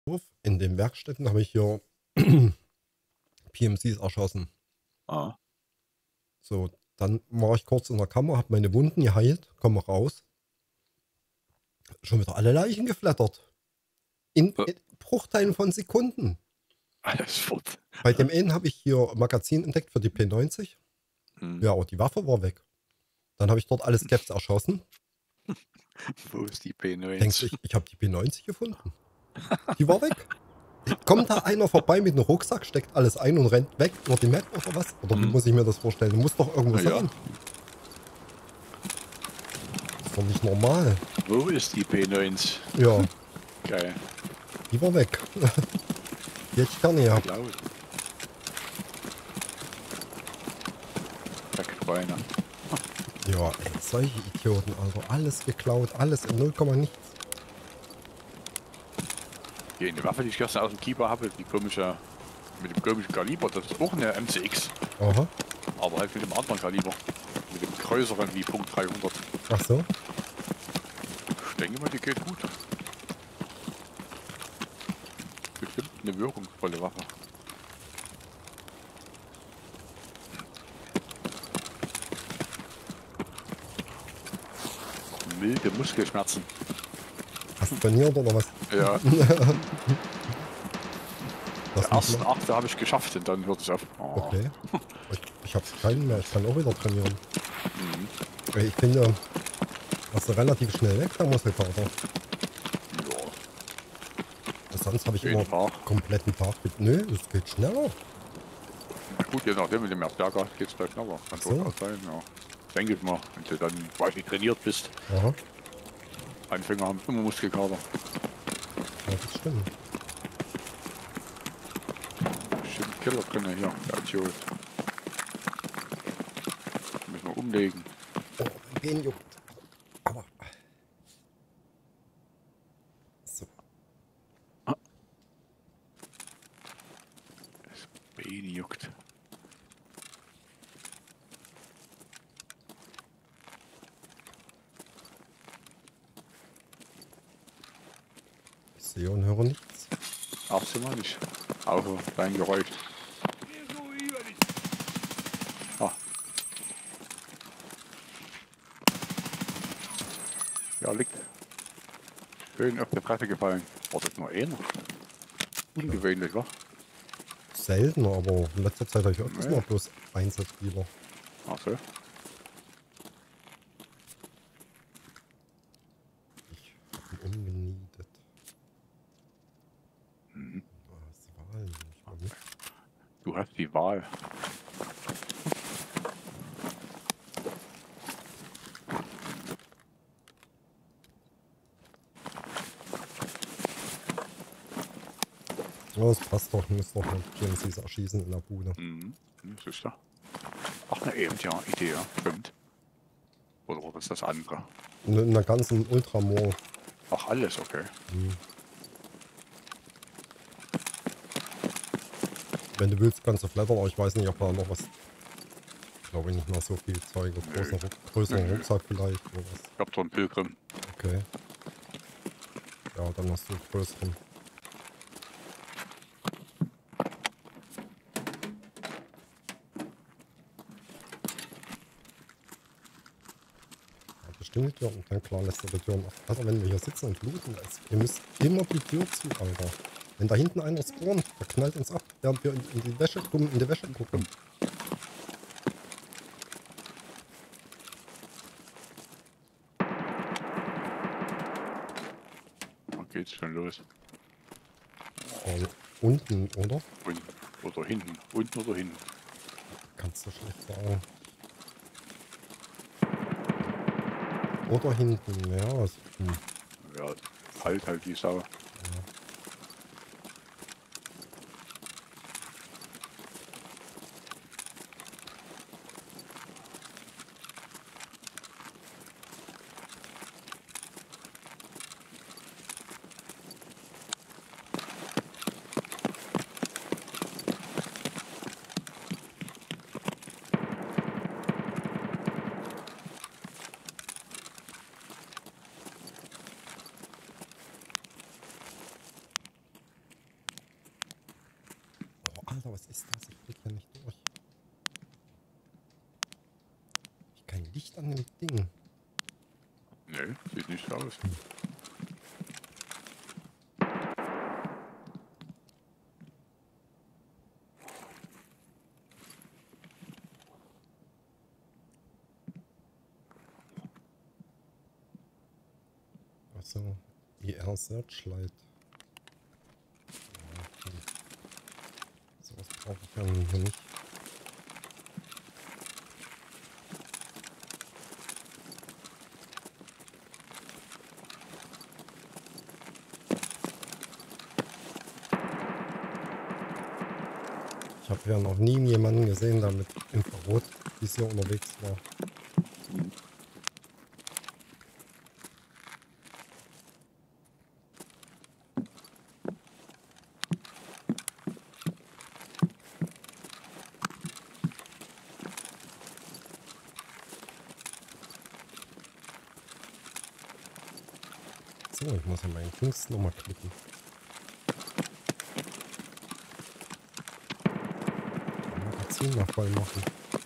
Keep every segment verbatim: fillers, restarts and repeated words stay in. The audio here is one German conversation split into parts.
In den Werkstätten habe ich hier P M Cs erschossen. Ah. So, dann war ich kurz in der Kammer, habe meine Wunden geheilt, komme raus. Schon wieder alle Leichen geflattert. In, in Bruchteilen von Sekunden. Alles fort. Bei dem einen habe ich hier Magazin entdeckt für die P neunzig. Hm. Ja, und die Waffe war weg. Dann habe ich dort alles Caps erschossen. Wo ist die P neunzig? Denkst du, ich, ich habe die P neunzig gefunden? Die war weg. Kommt da einer vorbei mit einem Rucksack, steckt alles ein und rennt weg über die Map oder was? Oder wie Hm. muss ich mir das vorstellen? Muss doch irgendwo Na ja. sein. Das ist doch nicht normal. Wo ist die P neunzig? Ja, Geil. die war weg. Die hätte ich gerne gehabt. Laut. Dreckschweine. Ja, ey, solche Idioten, also alles geklaut, alles in null Komma nichts. Die eine Waffe, die ich gestern aus dem Keeper habe, die komische, mit dem komischen Kaliber, das ist auch eine M C X. Aha. Aber halt mit dem anderen Kaliber. Mit dem größeren wie Punkt dreihundert. Ach so. Ich denke mal, die geht gut. Bestimmt eine wirkungsvolle Waffe. Milde Muskelschmerzen. Hast du trainiert oder was? Ja. Das Der ersten Achte habe ich geschafft und dann hört es auf. Oh. Okay. Ich, ich habe keinen mehr, ich kann auch wieder trainieren. Mhm. Ich finde, das ist relativ schnell weg, der Muskelkater. Ja. Sonst habe ich Jeden immer Tag. kompletten Tag mit. Nö, es geht schneller. Na gut, je nachdem, mit dem mehr stärker geht es gleich schneller. Kann So. durchaus sein, ja. Denke ich mal, wenn du dann quasi trainiert bist. Aha, Anfänger haben immer Muskelkater. ja, das stimmt. Bestimmt Killer drin hier, der Idiot. Müssen wir umlegen. Oh, mein Bein juckt. Aber. So. Beine juckt. Ich sehe und höre nichts. Absolut nicht. Außer dein Geräusch. Ah. Ja, liegt. Schön auf der Fresse gefallen. War das nur einer? Ungewöhnlich, wa? Selten, aber in letzter Zeit habe ich öfters Nee. mal bloß Einzelspieler. Ach so. Ich habe ihn umgenietet. Mhm. Da ist die Wahl nicht mal mit. Du hast die Wahl. Ja, das passt doch, muss doch mit P M Cs erschießen in der Bude. Mhm. Das ist ja. Ach, na eben, ja, Idee, ja, stimmt. Oder war das das andere? In, in der ganzen Ultramor. Ach, alles, okay. Hm. Wenn du willst, kannst du flattern, aber ich weiß nicht, ob da noch was. Ich glaube nicht mehr so viel Zeug. Größer, größeren Nö. Rucksack vielleicht oder was. Ich hab so einen Pilgrim. Okay. Ja, dann hast du einen größeren. Ja, bestimmt die Tür und dann klar lässt er die Türen auf. Also wenn wir hier sitzen und bluten, ist, ihr müsst immer die Tür zu, Alter. Wenn da hinten einer spawnt, der knallt uns ab, während wir in, in die Wäsche gucken, in die Wäsche gucken. Dann geht's schon los. Also unten, oder? Und, oder hinten. Unten oder hinten. Kannst du schlecht sagen. Oder hinten, ja. Also, hm. Ja, halt halt die Sau. Alter, was ist das? Ich blick ja nicht durch. Ich kein Licht an dem Ding. Nee, sieht nicht aus. Hm. Achso, I R Searchlight. Ja, okay. So was brauche ich ja hier nicht. Ich habe ja noch nie jemanden gesehen, der mit Infrarot bis hier unterwegs war. So, ich muss ja meinen Dings nochmal klicken. Magazin mal voll machen.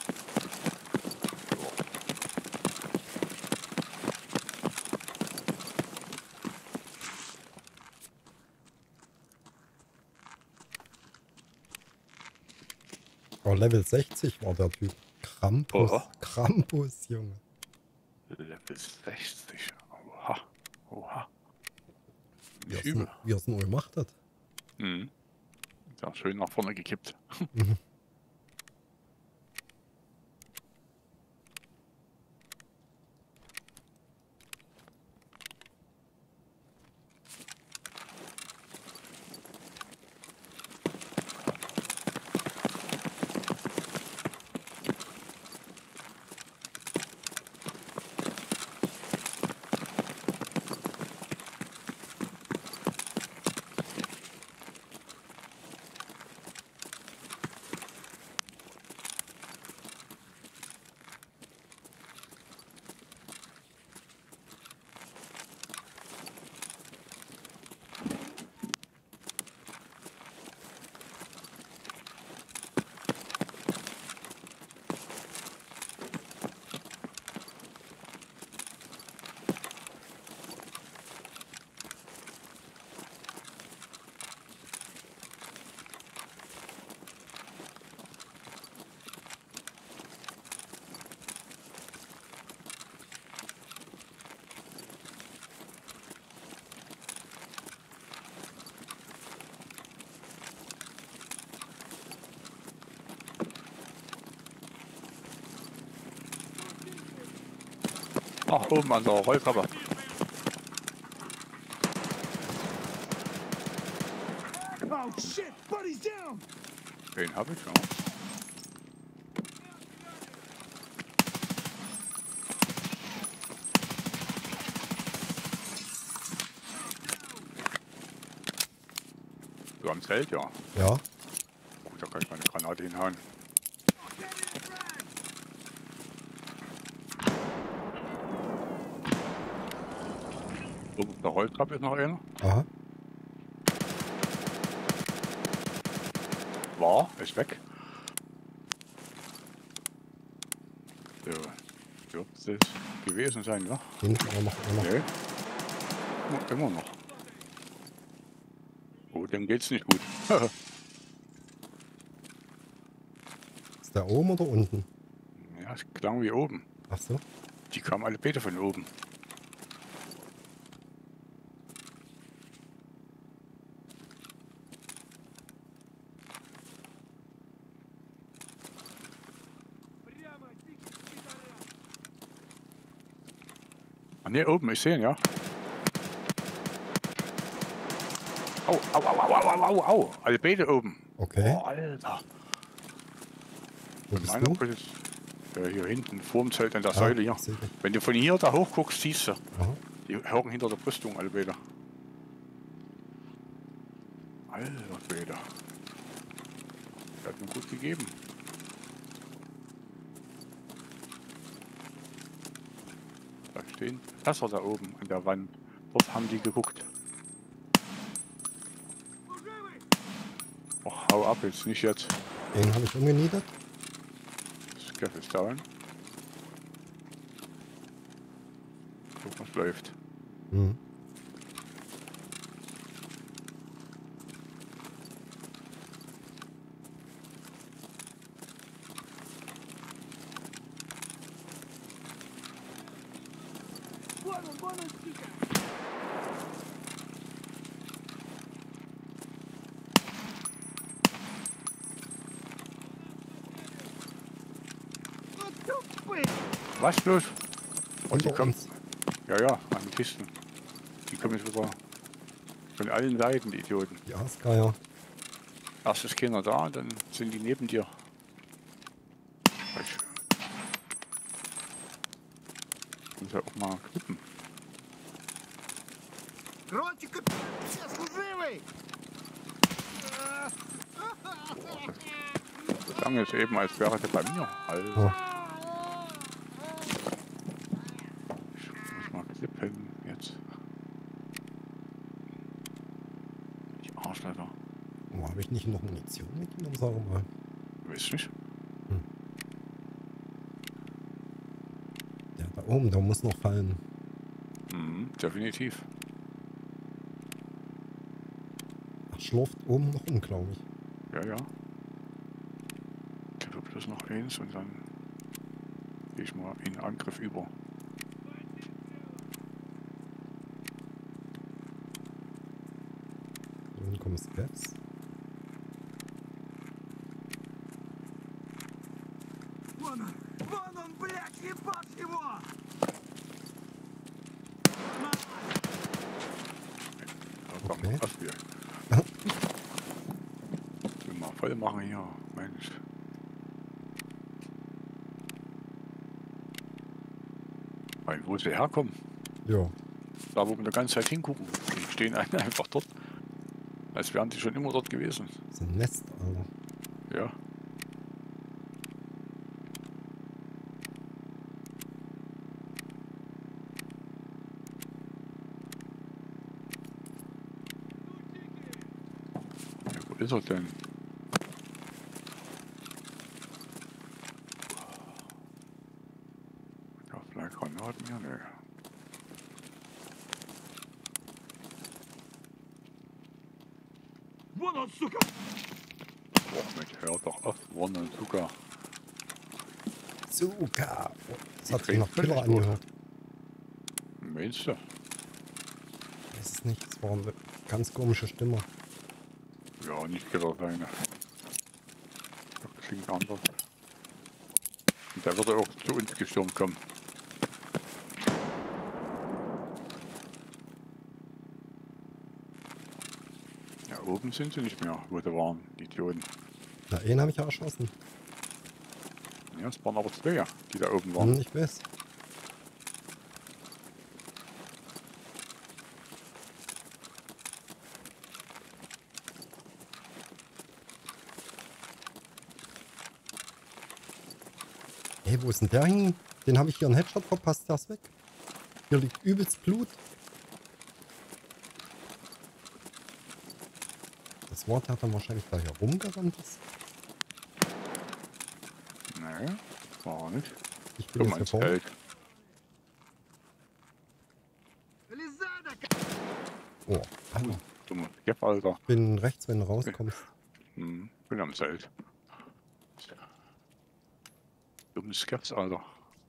Oh, Level sechzig war der Typ. Krampus. Oh. Krampus, Junge. Level sechzig. Oha. Oha. Wie er Nicht es übel. nur- wie er es nur gemacht hat. Mhm. Ja, schön nach vorne gekippt. Mhm. Ach, oben an der Rollkappe. Oh shit, buddy's down. Den habe ich schon. Du am Zelt, ja. Ja. Gut, da kann ich meine Granate hinhauen. Oben auf der Rolltrappe ist noch einer. Aha. War, ist weg. So, dürfte es gewesen sein, ja? Hinten auch noch einer. Nee. Immer- Immer noch. Oh, dem geht's nicht gut. Ist der oben oder unten? Ja, es klang wie oben. Ach so. Die kamen alle beide von oben. Ah, ne, oben, ich sehe ihn, ja. Au, au, au, au, au, au, au. Alle beide oben. Okay. Oh, Alter. Wo In bist meiner du? Position. Ja, hier hinten, vorm Zelt an der Ah, Säule hier. ich seh dich. Wenn du von hier da hoch guckst, siehst du. Aha. Die hocken hinter der Brüstung, alle beide. Alter Schwede. Der hat mir gut gegeben. Da stehen Fässer da oben an der Wand. Dort haben die geguckt. Och, hau ab jetzt, nicht jetzt. Den habe ich umgenietet. Scaff ist down. Guck, was läuft. Hm. Bueno, bueno, chica. What the fuck? Was bloß? Und die Unter kommen. uns. Ja, ja, an den Kisten. Die kommen jetzt wieder von allen Seiten, die Idioten. Die Aasgeier. Erst ist keiner da und dann sind die neben dir. Ich muss ja auch mal klippen. Рончик, все служивый! Das klang jetzt eben, als wäre der bei mir. Also, Ja. ich muss mal klippen jetzt. Die Arschleiter. Oh, habe ich nicht noch Munition mitgenommen, sag mal. Weiß nicht. Der da oben, der muss noch fallen. Mhm, definitiv. Ach, schlurft oben noch um, glaube ich. Ja, ja. Ich habe bloß noch eins und dann gehe ich mal in Angriff über. So, dann kommen Scavs. Вон он! Вон он, блядь, ебать его! Da kommt Okay. noch was hier. Ich will mal voll machen hier. Mensch. Weil wo sie herkommen, Ja. da wo wir die ganze Zeit hingucken, die stehen einfach dort. Als wären die schon immer dort gewesen. Das ist ein Nest, Alter. Ja. Ja, wo ist er denn? Ja, vielleicht Granaten hier? Ne. Вон он, сука! Boah, Mensch, hör doch auf. Wonne und Zucker. Zuka. Oh, das hat sich kriegen nach Killer völlig durch. angehört. Meinst du? Ich weiß es nicht. Das war eine ganz komische Stimme. Ja, nicht Killer seine. Das klingt anders. Und der würde auch zu uns gestürmt kommen. Ja, oben sind sie nicht mehr, wo sie waren, die Idioten. Na, einen habe ich ja erschossen. Ja, es waren aber zwei, die da oben waren. Hm, ich weiß. Hey, wo ist denn der hin? Den habe ich hier einen Headshot verpasst, der ist weg. Hier liegt übelst Blut. Das Wort hat dann wahrscheinlich da hier rumgerannt ist. Nee, war er nicht. Ich bin Guck jetzt mal hier ins vorne. Feld. Лиза, да Oh, Alter. Dummer Jeff, Alter. Ich bin rechts, wenn du rauskommst. Hm, bin am Zelt. Dummes Skeps, Alter.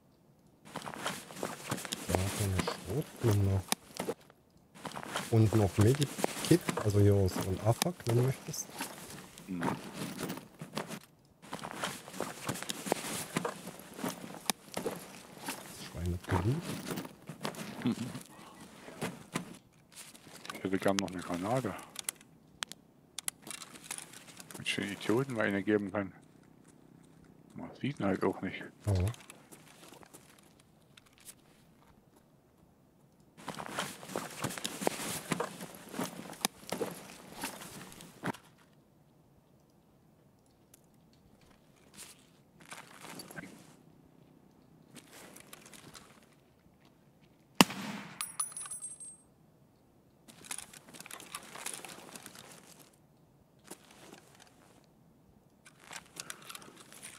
Da ist eine Schrotflinte. Und noch Medikit, also hier so ein A F A K, wenn du möchtest. Hm. Das Schwein hat Blut. Ich hätte gern noch eine Granate. Wenn ich den Idioten mal eine geben kann. Man sieht ihn halt auch nicht. Ja.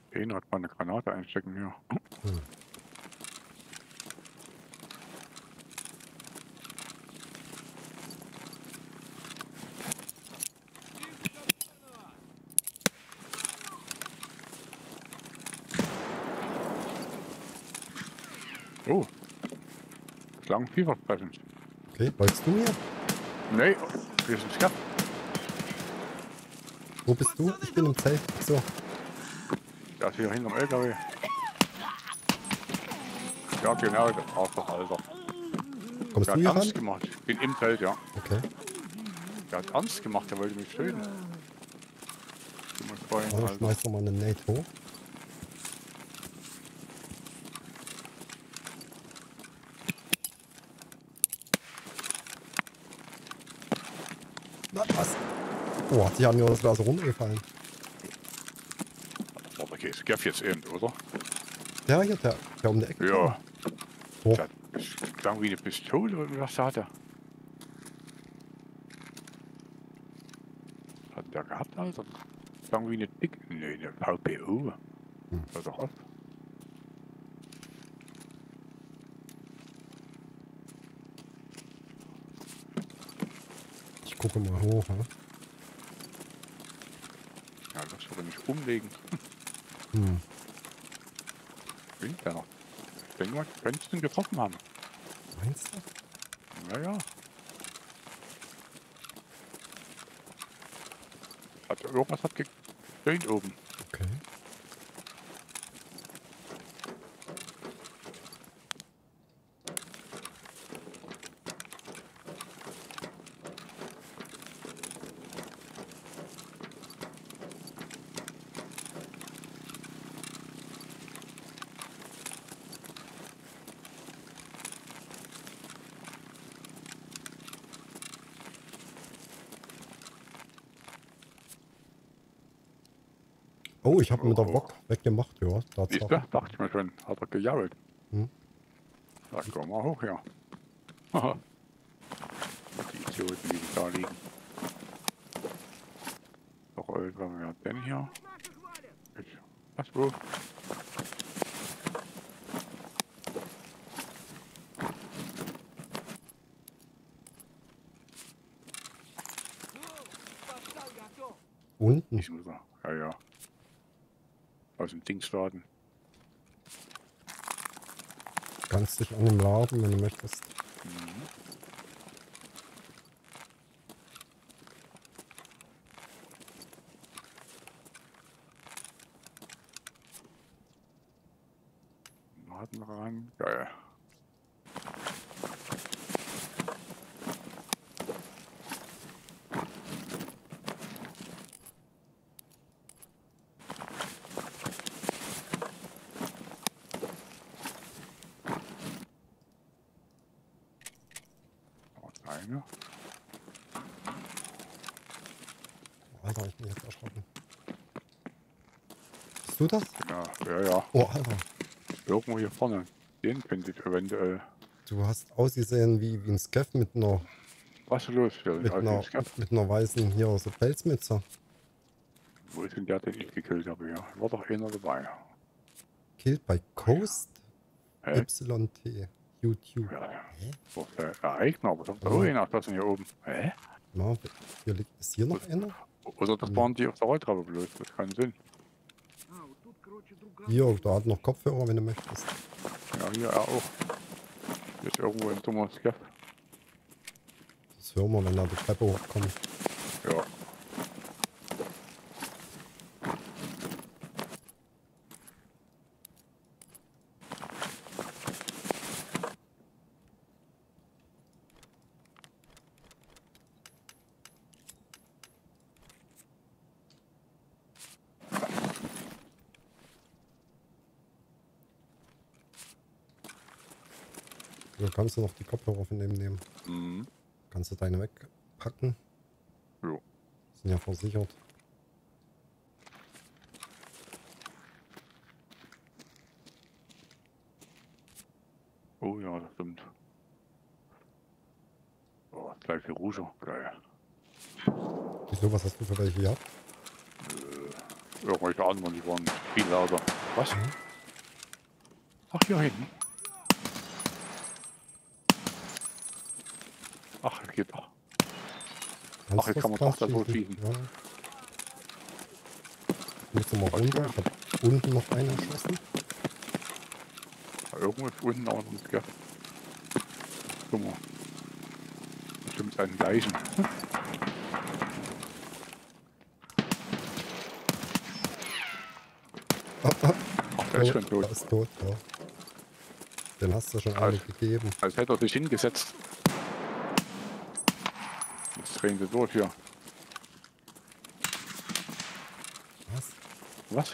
Einer hat mal eine Granate einstecken hier. Hm. Oh. Schlangen vielversprechend. Okay, läufst du hier? Nee, wir sind Skat. Wo bist du? Ich bin im Zelt. So, Der ist hier hinterm L K W. Ja, genau, der braucht doch, Alter. kommst Der du hat hier ran? ernst gemacht. Ich bin im Feld, ja. Okay. Der hat ernst gemacht, der wollte mich töten. Du musst vorhin, Also Alter. schmeiß doch mal eine Nate hoch. Na, was? Oh, die haben mir das Wasser runtergefallen. Oh, da geht's Gaff jetzt eben, oder? Der hier, der, der um die Ecke. Ja. kam. Oh, Das klang wie eine Pistole, oder was hat er? Hat der gehabt, Alter? Klang wie eine Dick. Nee, eine V P U. Hm. Hör doch auf. ich gucke mal hoch. Ne? Ja, das würde mich umlegen. Hm. Winkt der noch. Ich denke mal, könntest du ihn getroffen haben. Meinst du? Naja. Hat irgendwas hat gestöhnt oben. Okay. Oh, ich habe mit der Oh. Wok weggemacht, ja. Siehst du? Tatsache. Dachte ich mir schon. Hat er gejault. Hm. Sag, komm mal hoch, ja. Haha. Die Idioten, die da liegen. Doch, äh, was haben wir denn hier? Ich, was, wo? Unten. Ich muss er. Ja, ja. Aus dem Dingsladen. Kannst dich an dem Laden, wenn du möchtest. Mhm. Laden rein. Geil. Eine. Alter, ich bin jetzt erschrocken. Bist du das? Ja, ja, ja. Oh, Alter. Irgendwo hier vorne. Den könnte ich eventuell. Du hast ausgesehen wie, wie ein Scaff mit einer, Was ist los? Ja, mit also einer, es gab- mit einer weißen hier so Pelzmütze. Wo ist denn der, den ich gekillt habe? Ja, war doch einer dabei. Killed by Coast Hä? Y T. YouTube. Ja, ja. Hä? Was der Ereigner? Was haben wir Oh. da einer? Das sind hier oben. Hä? Na, hier liegt, ist hier noch einer? Oder das waren die auf der Rolltreppe bloß. Das hat keinen Sinn. Hier, da hat noch Kopfhörer, wenn du möchtest. Ja, hier auch. Hier ist irgendwo ein dummer Scaff. Das hören wir, wenn da die Treppe hochkommt. Ja. Da kannst du noch die Kopfhörer von dem nehmen. Mhm. Kannst du deine wegpacken. Jo. Sind ja versichert. Oh ja, das stimmt. Oh, gleich die Rouge. Geil. Wieso, was hast du für welche gehabt? irgendwelche anderen, die waren viel lauter. Was? Mhm. Ach, hier hinten. Ach, geht doch. Kannst Ach, jetzt du kann man das doch da so schießen? schießen. Ja. Ich muss mal runter. Ich habe unten noch einen erschossen. Irgendwo ist unten auch noch ein Gap. Guck mal. Bestimmt seinen gleichen. Ah, ah. Ach, der ist schon Der tot. ist tot, ja. Den hast du schon eine Als, gegeben. als hätte er sich hingesetzt. Jetzt drehen sie durch hier. Was? Was?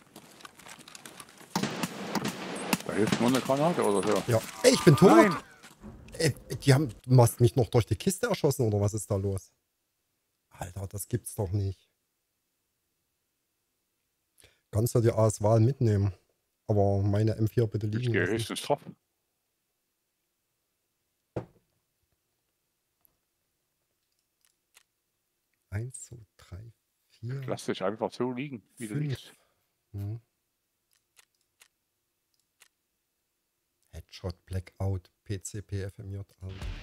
Da hilft nur eine Granate oder so. Ja. Ey, ich bin tot! Nein! Ey, die haben, du hast mich noch durch die Kiste erschossen, oder was ist da los? Alter, das gibt's doch nicht. Kannst du die A S-Wahl mitnehmen. Aber meine M vier bitte Ich liegen gehe lassen. höchstens drauf. Eins, zwei, drei, vier, Lass dich einfach so liegen, wie du fünf. liegst. Hm. Headshot, Blackout, P C, P F M J, Alter.